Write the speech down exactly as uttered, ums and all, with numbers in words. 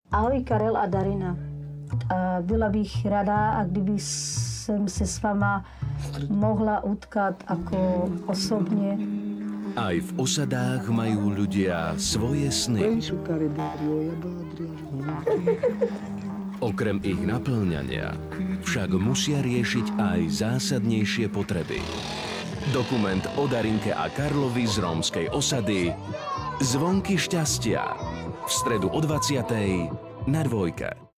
Ahoj Karel a Darina. Byla bych rada, a kdyby jsem se s váma mohla utkat ako osobne. Aj v osadách majú ľudia svoje sny. Okrem ich naplňania však musia riešiť aj zásadnejšie potreby. Dokument o Darinke a Karlovi z rómskej osady Zvonky šťastia v stredu o dvadsiatej na Dvojke.